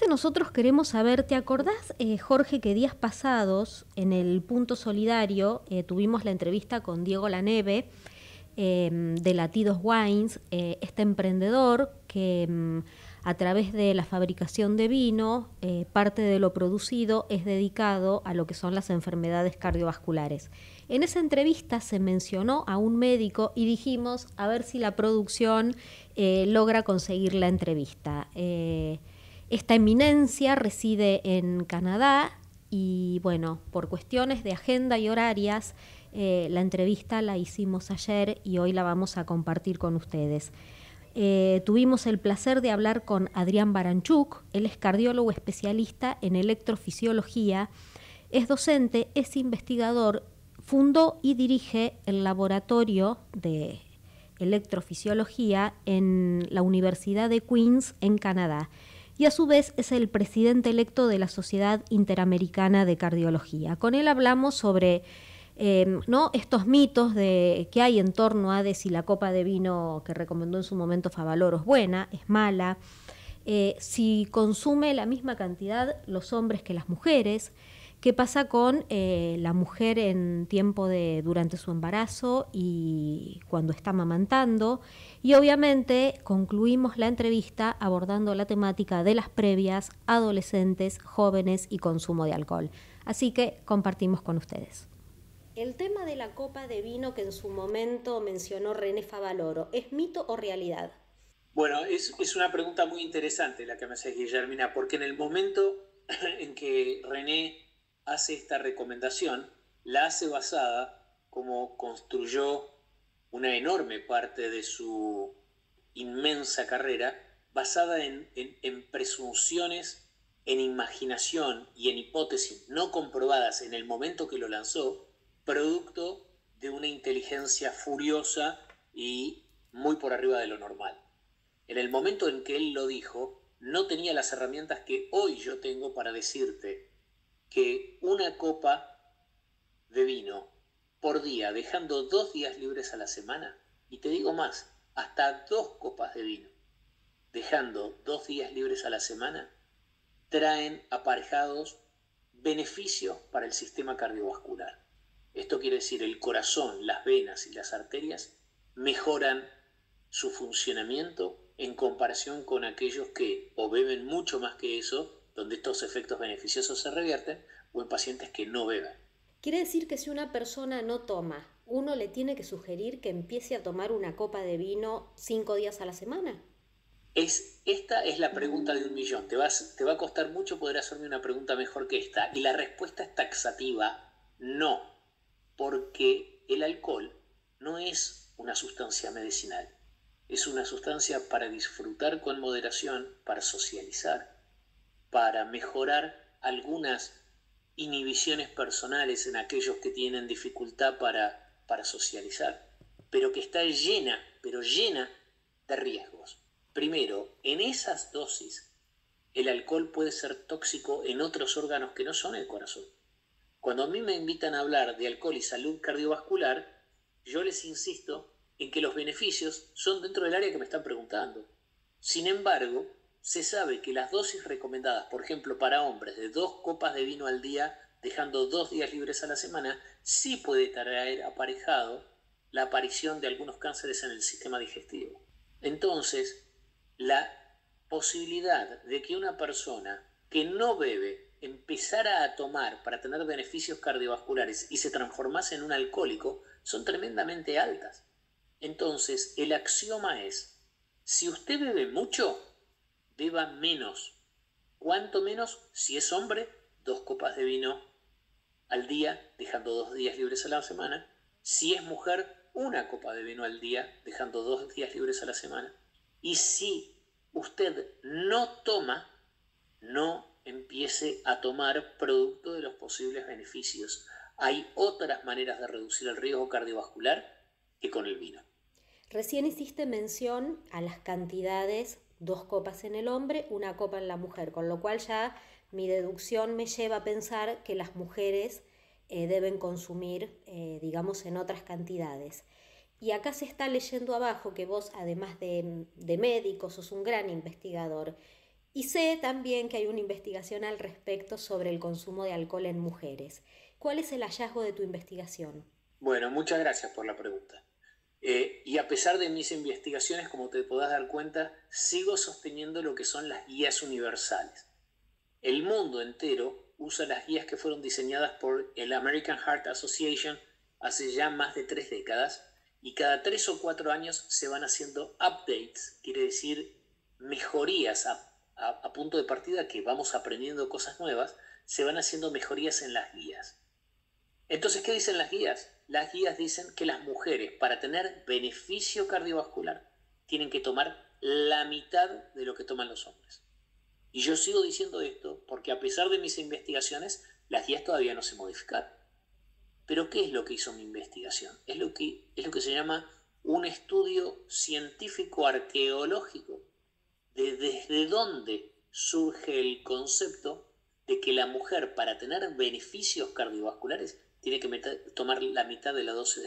que nosotros queremos saber, ¿te acordás, Jorge, que días pasados en el Punto Solidario tuvimos la entrevista con Diego Laneve de Latidos Wines, este emprendedor que a través de la fabricación de vino, parte de lo producido es dedicado a lo que son las enfermedades cardiovasculares? En esa entrevista se mencionó a un médico y dijimos a ver si la producción logra conseguir la entrevista. Esta eminencia reside en Canadá y bueno, por cuestiones de agenda y horarias, la entrevista la hicimos ayer y hoy la vamos a compartir con ustedes. Tuvimos el placer de hablar con Adrián Baranchuk. Él es cardiólogo especialista en electrofisiología, es docente, es investigador, fundó y dirige el laboratorio de electrofisiología en la Universidad de Queens, en Canadá. Y a su vez es el presidente electo de la Sociedad Interamericana de Cardiología. Con él hablamos sobre ¿no? estos mitos que hay en torno a de si la copa de vino que recomendó en su momento Favaloro es buena, es mala, si consume la misma cantidad los hombres que las mujeres, qué pasa con la mujer en durante su embarazo y cuando está amamantando. Y obviamente concluimos la entrevista abordando la temática de las previas, adolescentes, jóvenes y consumo de alcohol. Así que compartimos con ustedes. El tema de la copa de vino que en su momento mencionó René Favaloro, ¿es mito o realidad? Bueno, es una pregunta muy interesante la que me haces, Guillermina, porque en el momento en que René hace esta recomendación, la hace basada, como construyó una enorme parte de su inmensa carrera, basada en presunciones, en imaginación y en hipótesis no comprobadas en el momento que lo lanzó, producto de una inteligencia furiosa y muy por arriba de lo normal. En el momento en que él lo dijo, no tenía las herramientas que hoy yo tengo para decirte que una copa de vino por día, dejando 2 días libres a la semana, y te digo más, hasta 2 copas de vino, dejando 2 días libres a la semana, traen aparejados beneficios para el sistema cardiovascular. Esto quiere decir el corazón, las venas y las arterias mejoran su funcionamiento en comparación con aquellos que o beben mucho más que eso, donde estos efectos beneficiosos se revierten, o en pacientes que no beben. Quiere decir que si una persona no toma, uno le tiene que sugerir que empiece a tomar una copa de vino 5 días a la semana. Esta es la pregunta de 1.000.000. Te va a costar mucho poder hacerme una pregunta mejor que esta. Y la respuesta es taxativa, no. Porque el alcohol no es una sustancia medicinal. Es una sustancia para disfrutar con moderación, para socializar, para mejorar algunas inhibiciones personales en aquellos que tienen dificultad para socializar, pero que está llena, pero llena de riesgos. Primero, en esas dosis, el alcohol puede ser tóxico en otros órganos que no son el corazón. Cuando a mí me invitan a hablar de alcohol y salud cardiovascular, yo les insisto en que los beneficios son dentro del área que me están preguntando. Sin embargo, se sabe que las dosis recomendadas, por ejemplo, para hombres, de 2 copas de vino al día, dejando 2 días libres a la semana, sí puede traer aparejado la aparición de algunos cánceres en el sistema digestivo. Entonces, la posibilidad de que una persona que no bebe empezara a tomar para tener beneficios cardiovasculares y se transformase en un alcohólico son tremendamente altas. Entonces, el axioma es, si usted bebe mucho, beba menos. ¿Cuánto menos? Si es hombre, 2 copas de vino al día, dejando 2 días libres a la semana. Si es mujer, 1 copa de vino al día, dejando 2 días libres a la semana. Y si usted no toma, no empiece a tomar producto de los posibles beneficios. Hay otras maneras de reducir el riesgo cardiovascular que con el vino. Recién hiciste mención a las cantidades, 2 copas en el hombre, 1 copa en la mujer, con lo cual ya mi deducción me lleva a pensar que las mujeres deben consumir, digamos, en otras cantidades. Y acá se está leyendo abajo que vos, además de médico, sos un gran investigador. Y sé también que hay una investigación al respecto sobre el consumo de alcohol en mujeres. ¿Cuál es el hallazgo de tu investigación? Bueno, muchas gracias por la pregunta. Y a pesar de mis investigaciones, como te podrás dar cuenta, sigo sosteniendo lo que son las guías universales. El mundo entero usa las guías que fueron diseñadas por el American Heart Association hace ya más de 3 décadas, y cada 3 o 4 años se van haciendo updates, quiere decir mejorías a punto de partida, que vamos aprendiendo cosas nuevas, se van haciendo mejorías en las guías. Entonces, ¿qué dicen las guías? Las guías dicen que las mujeres, para tener beneficio cardiovascular, tienen que tomar la mitad de lo que toman los hombres. Y yo sigo diciendo esto porque, a pesar de mis investigaciones, las guías todavía no se modificaron. Pero ¿qué es lo que hizo mi investigación? Es lo que se llama un estudio científico arqueológico de desde dónde surge el concepto de que la mujer, para tener beneficios cardiovasculares, tiene que tomar la mitad de la dosis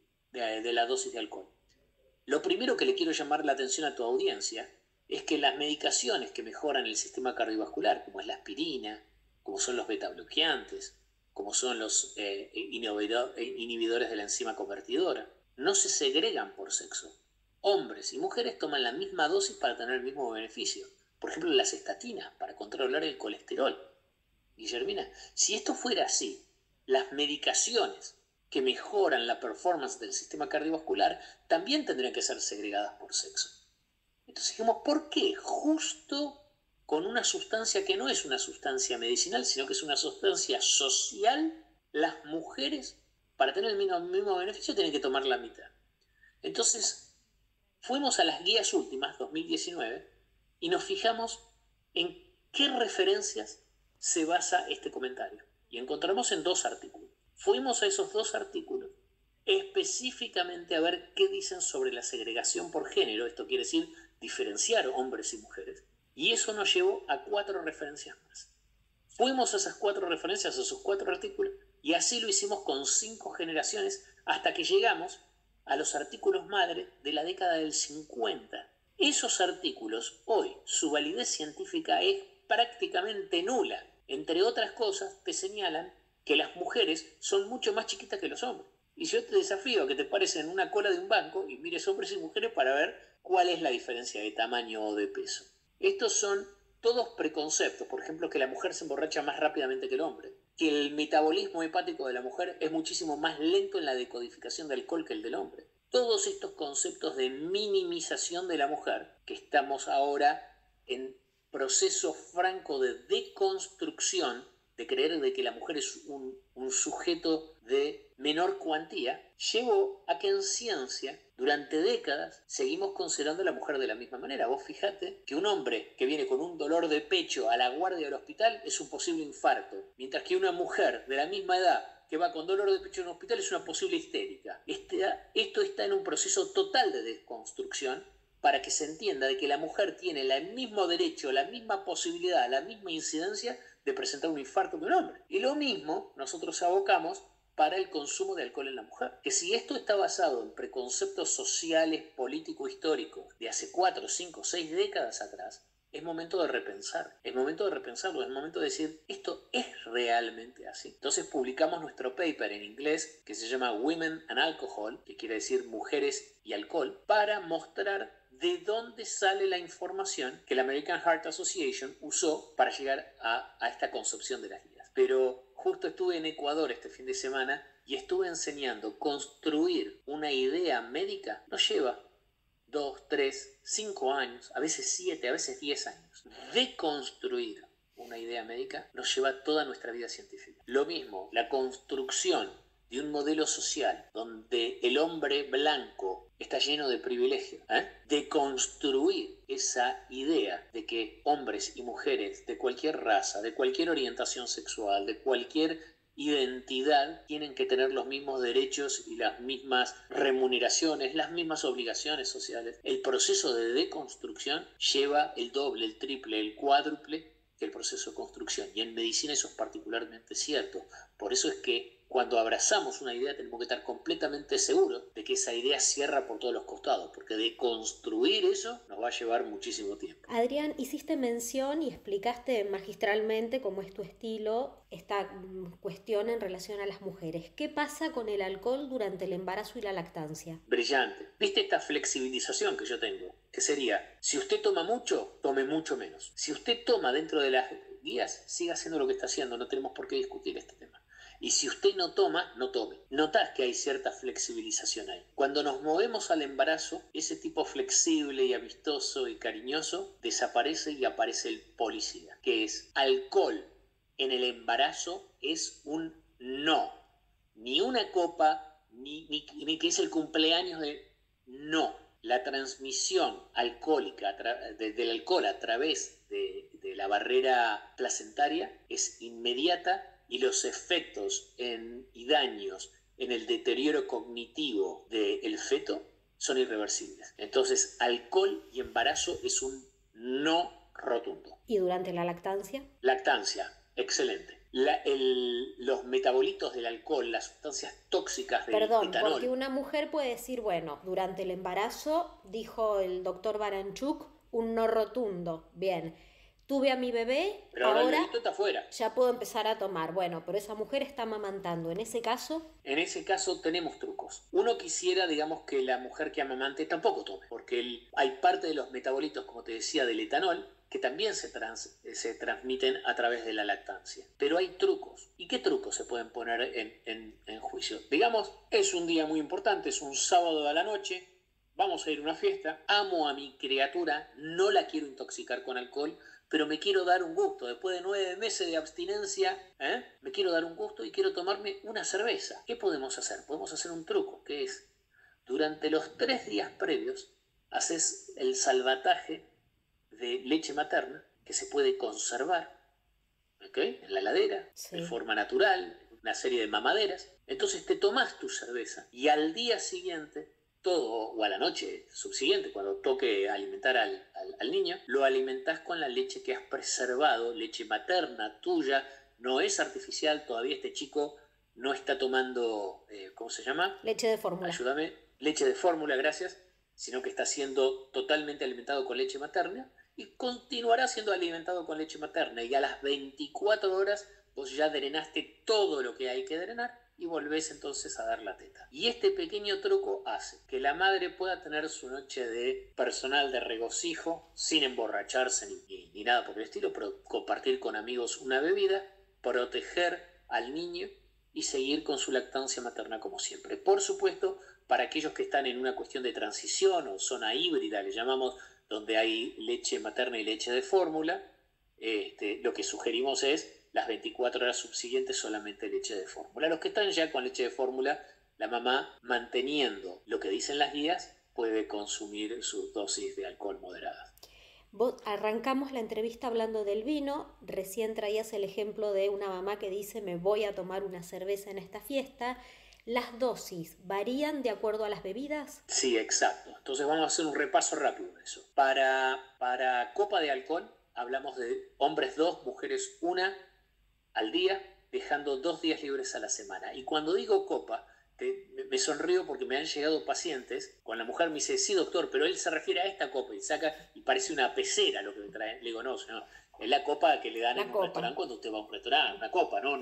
de la dosis de alcohol. Lo primero que le quiero llamar la atención a tu audiencia es que las medicaciones que mejoran el sistema cardiovascular, como es la aspirina, como son los beta-bloqueantes, como son los inhibidores de la enzima convertidora, no se segregan por sexo. Hombres y mujeres toman la misma dosis para tener el mismo beneficio. Por ejemplo, las estatinas, para controlar el colesterol. Guillermina, si esto fuera así, las medicaciones que mejoran la performance del sistema cardiovascular también tendrían que ser segregadas por sexo. Entonces dijimos, ¿por qué justo con una sustancia que no es una sustancia medicinal, sino que es una sustancia social, las mujeres, para tener el mismo beneficio, tienen que tomar la mitad? Entonces, fuimos a las guías últimas, 2019, y nos fijamos en qué referencias se basa este comentario. Y encontramos en 2 artículos. Fuimos a esos 2 artículos específicamente a ver qué dicen sobre la segregación por género, esto quiere decir diferenciar hombres y mujeres, y eso nos llevó a 4 referencias más. Fuimos a esas 4 referencias, a esos 4 artículos, y así lo hicimos con 5 generaciones hasta que llegamos a los artículos madre de la década del 50. Esos artículos, hoy, su validez científica es prácticamente nula. Entre otras cosas, te señalan que las mujeres son mucho más chiquitas que los hombres. Y yo te desafío a que te pares en una cola de un banco y mires hombres y mujeres para ver cuál es la diferencia de tamaño o de peso. Estos son todos preconceptos. Por ejemplo, que la mujer se emborracha más rápidamente que el hombre, que el metabolismo hepático de la mujer es muchísimo más lento en la decodificación de alcohol que el del hombre. Todos estos conceptos de minimización de la mujer, que estamos ahora en proceso franco de deconstrucción, de creer de que la mujer es un sujeto de menor cuantía, llevó a que en ciencia durante décadas seguimos considerando a la mujer de la misma manera. Vos fijate que un hombre que viene con un dolor de pecho a la guardia del hospital es un posible infarto, mientras que una mujer de la misma edad que va con dolor de pecho en un hospital es una posible histérica. Esto está en un proceso total de desconstrucción, para que se entienda de que la mujer tiene el mismo derecho, la misma posibilidad, la misma incidencia de presentar un infarto que un hombre. Y lo mismo nosotros abocamos para el consumo de alcohol en la mujer. Que si esto está basado en preconceptos sociales, político-históricos de hace 4, 5, 6 décadas atrás, es momento de repensar, es momento de repensarlo, es momento de decir, esto es realmente así. Entonces publicamos nuestro paper en inglés que se llama Women and Alcohol, que quiere decir mujeres y alcohol, para mostrar de dónde sale la información que la American Heart Association usó para llegar a esta concepción de las guías. Pero justo estuve en Ecuador este fin de semana y estuve enseñando construir una idea médica. Nos lleva 2, 3, 5 años, a veces 7, a veces 10 años. Deconstruir una idea médica nos lleva toda nuestra vida científica. Lo mismo, la construcción de un modelo social donde el hombre blanco está lleno de privilegios, deconstruir esa idea de que hombres y mujeres de cualquier raza, de cualquier orientación sexual, de cualquier identidad, tienen que tener los mismos derechos y las mismas remuneraciones, las mismas obligaciones sociales. El proceso de deconstrucción lleva el doble, el triple, el cuádruple que el proceso de construcción, y en medicina eso es particularmente cierto. Por eso es que cuando abrazamos una idea tenemos que estar completamente seguros de que esa idea cierra por todos los costados, porque deconstruir eso nos nos va a llevar muchísimo tiempo. Adrián, hiciste mención y explicaste magistralmente cómo es tu estilo, esta cuestión en relación a las mujeres. ¿Qué pasa con el alcohol durante el embarazo y la lactancia? Brillante. ¿Viste esta flexibilización que yo tengo? Que sería, si usted toma mucho, tome mucho menos. Si usted toma dentro de las guías, siga haciendo lo que está haciendo, no tenemos por qué discutir este tema. Y si usted no toma, no tome. Notás que hay cierta flexibilización ahí. Cuando nos movemos al embarazo, ese tipo flexible y amistoso y cariñoso desaparece y aparece el policía, que es alcohol en el embarazo es un no. Ni una copa, ni que es el cumpleaños de... No. La transmisión alcohólica del alcohol a través de la barrera placentaria es inmediata y los efectos y daños en el deterioro cognitivo del feto son irreversibles. Entonces, alcohol y embarazo es un no rotundo. ¿Y durante la lactancia? Lactancia, excelente. Los metabolitos del alcohol, las sustancias tóxicas del etanol. Porque una mujer puede decir, bueno, durante el embarazo, dijo el doctor Baranchuk, un no rotundo. Bien, tuve a mi bebé, pero ahora está afuera. Ya puedo empezar a tomar. Bueno, pero esa mujer está amamantando. ¿En ese caso? En ese caso tenemos trucos. Uno quisiera, digamos, que la mujer que amamante tampoco tome, porque hay parte de los metabolitos, como te decía, del etanol, que también se transmiten a través de la lactancia. Pero hay trucos. ¿Y qué trucos se pueden poner en juicio? Digamos, es un día muy importante, es un sábado a la noche, vamos a ir a una fiesta, amo a mi criatura, no la quiero intoxicar con alcohol, pero me quiero dar un gusto. Después de 9 meses de abstinencia, me quiero dar un gusto y quiero tomarme una cerveza. ¿Qué podemos hacer? Podemos hacer un truco, que es, durante los 3 días previos, haces el salvataje de leche materna que se puede conservar, ¿okay?, en la heladera, sí, de forma natural, una serie de mamaderas. Entonces te tomás tu cerveza y al día siguiente, o a la noche subsiguiente, cuando toque alimentar al niño, lo alimentás con la leche que has preservado, leche materna tuya, no es artificial. Todavía este chico no está tomando, ¿cómo se llama? Leche de fórmula. Ayúdame. Leche de fórmula, gracias. Sino que está siendo totalmente alimentado con leche materna y continuará siendo alimentado con leche materna. Y a las 24 horas vos ya drenaste todo lo que hay que drenar y volvés entonces a dar la teta. Y este pequeño truco hace que la madre pueda tener su noche de personal de regocijo, sin emborracharse ni nada por el estilo, pero compartir con amigos una bebida, proteger al niño y seguir con su lactancia materna como siempre. Por supuesto, para aquellos que están en una cuestión de transición o zona híbrida, le llamamos, donde hay leche materna y leche de fórmula, lo que sugerimos es las 24 horas subsiguientes solamente leche de fórmula. Los que están ya con leche de fórmula, la mamá, manteniendo lo que dicen las guías, puede consumir sus dosis de alcohol moderadas. Arrancamos la entrevista hablando del vino, recién traías el ejemplo de una mamá que dice me voy a tomar una cerveza en esta fiesta. ¿Las dosis varían de acuerdo a las bebidas? Sí, exacto. Entonces vamos a hacer un repaso rápido de eso. Para copa de alcohol hablamos de hombres 2, mujeres 1 al día, dejando 2 días libres a la semana. Y cuando digo copa, me sonrío porque me han llegado pacientes, con la mujer me dice, sí doctor, pero él se refiere a esta copa y saca y parece una pecera lo que me trae. Le digo, no, señor, es la copa que le dan en un restaurante cuando usted va a un restaurante, una copa, no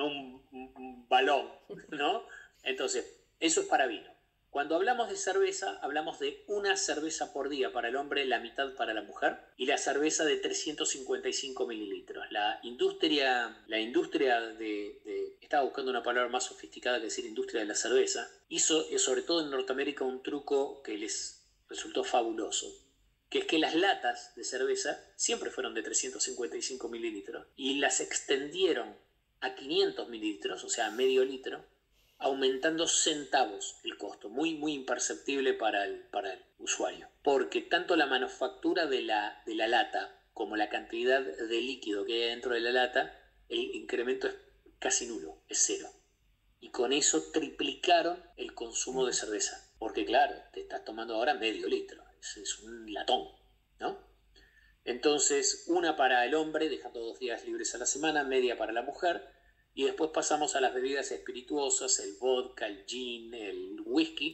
un balón, ¿no? Entonces, eso es para vino. Cuando hablamos de cerveza, hablamos de una cerveza por día para el hombre, la mitad para la mujer, y la cerveza de 355 mililitros. La industria estaba buscando una palabra más sofisticada que decir industria de la cerveza, hizo, sobre todo en Norteamérica, un truco que les resultó fabuloso, que es que las latas de cerveza siempre fueron de 355 mililitros, y las extendieron a 500 mililitros, o sea, a medio litro, aumentando centavos el costo, muy imperceptible para el usuario, porque tanto la manufactura de la lata como la cantidad de líquido que hay dentro de la lata, el incremento es casi nulo, es cero. Y con eso triplicaron el consumo de cerveza, porque claro, te estás tomando ahora medio litro, es un latón, ¿no? Entonces, una para el hombre, dejando 2 días libres a la semana, media para la mujer. Y después pasamos a las bebidas espirituosas, el vodka, el gin, el whisky,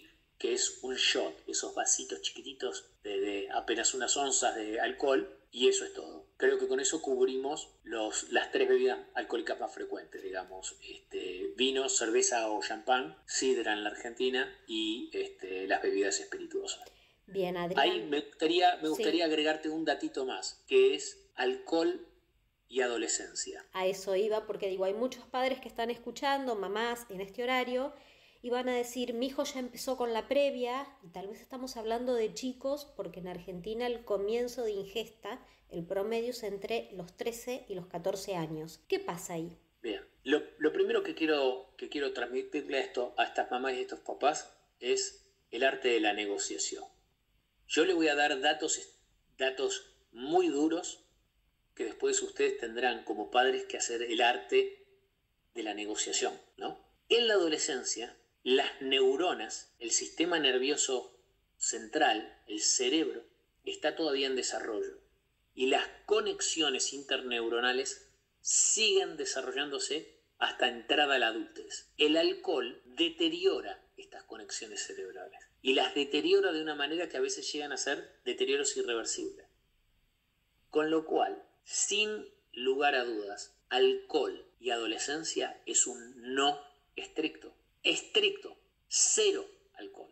que es un shot, esos vasitos chiquititos de apenas unas onzas de alcohol, y eso es todo. Creo que con eso cubrimos las 3 bebidas alcohólicas más frecuentes, digamos, vino, cerveza o champán, sidra en la Argentina y las bebidas espirituosas. Bien, Adrián. Ahí me gustaría agregarte un datito más, que es alcohol y adolescencia. A eso iba, porque digo, hay muchos padres que están escuchando, mamás en este horario, y van a decir, mi hijo ya empezó con la previa, y tal vez estamos hablando de chicos, porque en Argentina el comienzo de ingesta, el promedio es entre los 13 y los 14 años. ¿Qué pasa ahí? Bien, lo primero que quiero transmitirle a estas mamás y a estos papás es el arte de la negociación. Yo le voy a dar datos muy duros que después ustedes tendrán como padres que hacer el arte de la negociación, ¿no? En la adolescencia, las neuronas, el sistema nervioso central, el cerebro, está todavía en desarrollo y las conexiones interneuronales siguen desarrollándose hasta entrada a la adultez. El alcohol deteriora estas conexiones cerebrales y las deteriora de una manera que a veces llegan a ser deterioros irreversibles. Con lo cual, sin lugar a dudas, alcohol y adolescencia es un no estricto. Estricto, 0 alcohol.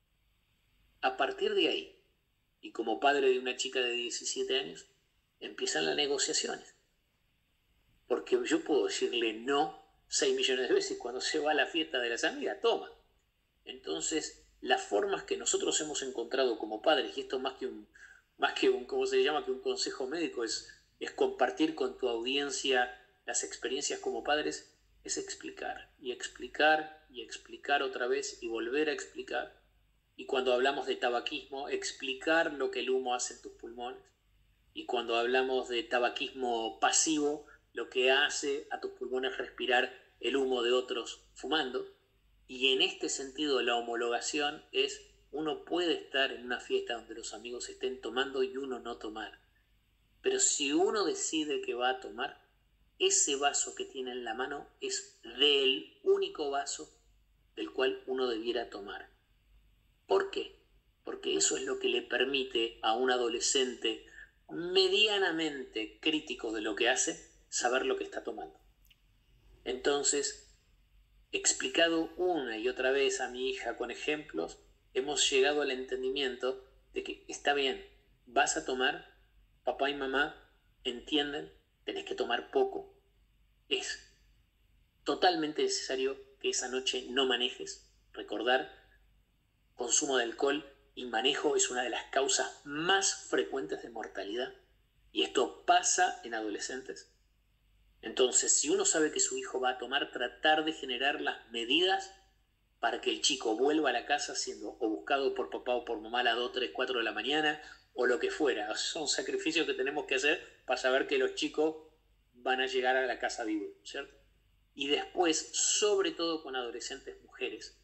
A partir de ahí, y como padre de una chica de 17 años, empiezan las negociaciones. Porque yo puedo decirle no 6 millones de veces cuando se va a la fiesta de las amigas, toma. Entonces, las formas que nosotros hemos encontrado como padres, y esto más que un ¿cómo se llama? Que un consejo médico es compartir con tu audiencia las experiencias como padres, es explicar y explicar y explicar otra vez y volver a explicar. Y cuando hablamos de tabaquismo, explicar lo que el humo hace en tus pulmones. Y cuando hablamos de tabaquismo pasivo, lo que hace a tus pulmones respirar el humo de otros fumando. Y en este sentido la homologación es: uno puede estar en una fiesta donde los amigos estén tomando y uno no tomar. Pero si uno decide que va a tomar, ese vaso que tiene en la mano es del único vaso del cual uno debiera tomar. ¿Por qué? Porque eso es lo que le permite a un adolescente medianamente crítico de lo que hace, saber lo que está tomando. Entonces, explicado una y otra vez a mi hija con ejemplos, hemos llegado al entendimiento de que está bien, vas a tomar, papá y mamá entienden, tenés que tomar poco. Es totalmente necesario que esa noche no manejes. Recordar, consumo de alcohol y manejo es una de las causas más frecuentes de mortalidad. Y esto pasa en adolescentes. Entonces, si uno sabe que su hijo va a tomar, tratar de generar las medidas para que el chico vuelva a la casa siendo o buscado por papá o por mamá a las 2, 3, 4 de la mañana o lo que fuera. Son sacrificios que tenemos que hacer para saber que los chicos van a llegar a la casa vivos, ¿cierto? Y después, sobre todo con adolescentes mujeres,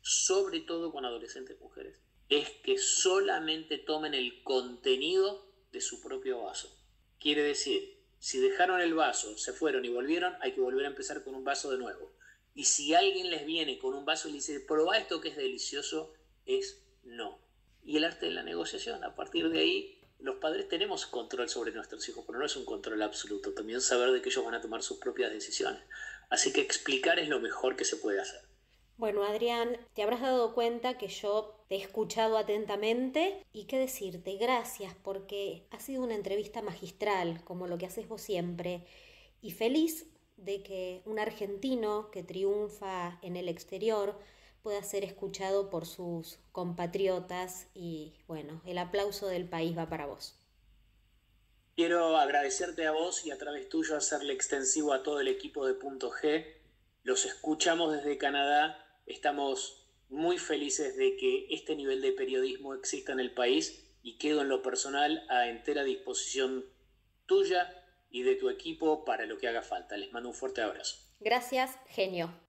es que solamente tomen el contenido de su propio vaso. Quiere decir, si dejaron el vaso, se fueron y volvieron, hay que volver a empezar con un vaso de nuevo. Y si alguien les viene con un vaso y le dice, probá esto que es delicioso, es no. Y el arte de la negociación, a partir de ahí, los padres tenemos control sobre nuestros hijos, pero no es un control absoluto. También saber de que ellos van a tomar sus propias decisiones. Así que explicar es lo mejor que se puede hacer. Bueno, Adrián, te habrás dado cuenta que yo te he escuchado atentamente y qué decirte, gracias porque ha sido una entrevista magistral, como lo que haces vos siempre, y feliz de que un argentino que triunfa en el exterior pueda ser escuchado por sus compatriotas y bueno, el aplauso del país va para vos. Quiero agradecerte a vos y a través tuyo hacerle extensivo a todo el equipo de Punto G. Los escuchamos desde Canadá. Estamos muy felices de que este nivel de periodismo exista en el país y quedo en lo personal a entera disposición tuya y de tu equipo para lo que haga falta. Les mando un fuerte abrazo. Gracias, genio.